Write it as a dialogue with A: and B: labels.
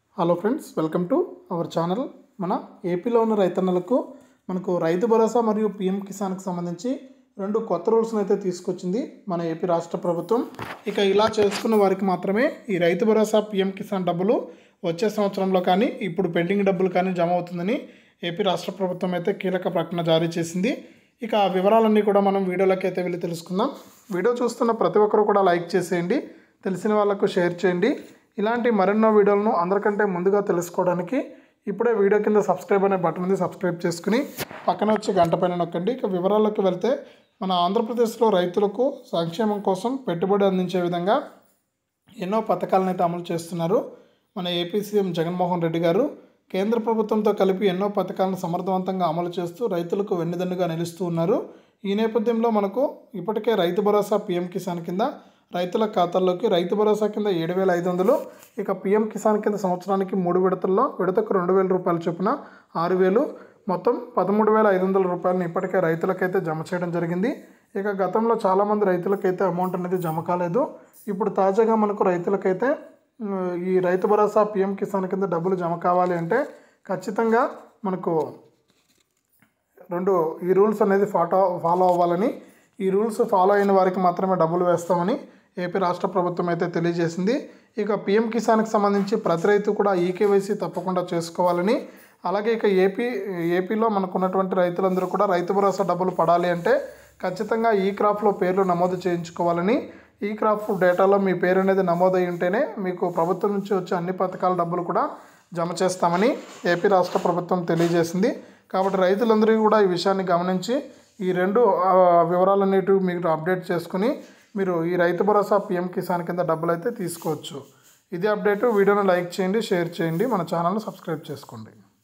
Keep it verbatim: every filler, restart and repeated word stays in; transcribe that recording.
A: Hello friends, welcome to our channel. మన ఏపీలో ఉన్న రైతన్నలకు మనకు రైతు భరోసా మరియు పిఎం కిసాన్కి సంబంధించి రెండు కొత్త రూల్స్ని అయితే తీసుకొచ్చింది మన ఏపీ రాష్ట్ర ప్రభుత్వం. ఇక ఇలా చేసుకున్న వారికి మాత్రమే ఈ రైతు భరోసా పిఎం కిసాన్ డబ్బులు వచ్చే సంవత్సరంలో కానీ ఇప్పుడు పెండింగ్ డబ్బులు కానీ జమ అవుతుందని ఏపీ రాష్ట్ర ప్రభుత్వం అయితే కీలక ప్రకటన జారీ చేసింది. ఇక ఆ వివరాలన్నీ కూడా మనం వీడియోలోకి అయితే వెళ్ళి తెలుసుకుందాం. వీడియో చూస్తున్న ప్రతి ఒక్కరు కూడా లైక్ చేసేయండి, తెలిసిన వాళ్ళకు షేర్ చేయండి. ఇలాంటి మరెన్నో వీడియోలను అందరికంటే ముందుగా తెలుసుకోవడానికి ఇప్పుడే వీడియో కింద సబ్స్క్రైబ్ అనే బటన్ ఉంది, సబ్స్క్రైబ్ చేసుకుని పక్కన వచ్చి గంట పైన నొక్కండి. ఇక వివరాల్లోకి వెళ్తే మన ఆంధ్రప్రదేశ్లో రైతులకు సంక్షేమం కోసం పెట్టుబడి అందించే విధంగా ఎన్నో పథకాలను అయితే అమలు చేస్తున్నారు మన ఏపీ సీఎం జగన్మోహన్ రెడ్డి గారు. కేంద్ర ప్రభుత్వంతో కలిపి ఎన్నో పథకాలను సమర్థవంతంగా అమలు చేస్తూ రైతులకు వెన్నుదన్నుగా నిలుస్తూ ఉన్నారు. ఈ నేపథ్యంలో మనకు ఇప్పటికే రైతు భరోసా పిఎం కిసాన్ కింద రైతుల ఖాతాల్లోకి రైతు భరోసా కింద ఏడు వేల ఐదు వందలు ఇక పిఎం కిసాన్ కింద సంవత్సరానికి మూడు విడతల్లో విడతకు రెండు వేల రూపాయల చొప్పున ఆరు వేలు మొత్తం పదమూడు వేల ఐదు వందల రూపాయలను ఇప్పటికే రైతులకైతే జమ చేయడం జరిగింది. ఇక గతంలో చాలామంది రైతులకైతే అమౌంట్ అనేది జమ కాలేదు. ఇప్పుడు తాజాగా మనకు రైతులకైతే ఈ రైతు భరోసా పిఎం కిసాన్ కింద డబ్బులు జమ కావాలి అంటే ఖచ్చితంగా మనకు రెండు ఈ రూల్స్ అనేది ఫాటో ఫాలో అవ్వాలని, ఈ రూల్స్ ఫాలో అయిన వారికి మాత్రమే డబ్బులు వేస్తామని ఏపీ రాష్ట్ర ప్రభుత్వం అయితే తెలియజేసింది. ఇక పిఎం కిసాన్కి సంబంధించి ప్రతి రైతు కూడా ఈకేవైసీ తప్పకుండా చేసుకోవాలని, అలాగే ఇక ఏపీ ఏపీలో మనకున్నటువంటి రైతులందరూ కూడా రైతు భరోసా డబ్బులు పడాలి అంటే ఖచ్చితంగా ఈ క్రాప్లో పేర్లు నమోదు చేయించుకోవాలని, ఈ క్రాప్ డేటాలో మీ పేరు అనేది నమోదై ఉంటేనే మీకు ప్రభుత్వం నుంచి వచ్చే అన్ని పథకాల డబ్బులు కూడా జమ చేస్తామని ఏపీ రాష్ట్ర ప్రభుత్వం తెలియజేసింది. కాబట్టి రైతులందరూ కూడా ఈ విషయాన్ని గమనించి ఈ రెండు వివరాలన్నిటి మీరు అప్డేట్ చేసుకుని మీరు ఈ రైతు భరోసా పిఎం కిసాన్ కింద డబ్బులు అయితే తీసుకోవచ్చు. ఇది అప్డేట్. వీడియోను లైక్ చేయండి, షేర్ చేయండి, మన ఛానల్ను సబ్స్క్రైబ్ చేసుకోండి.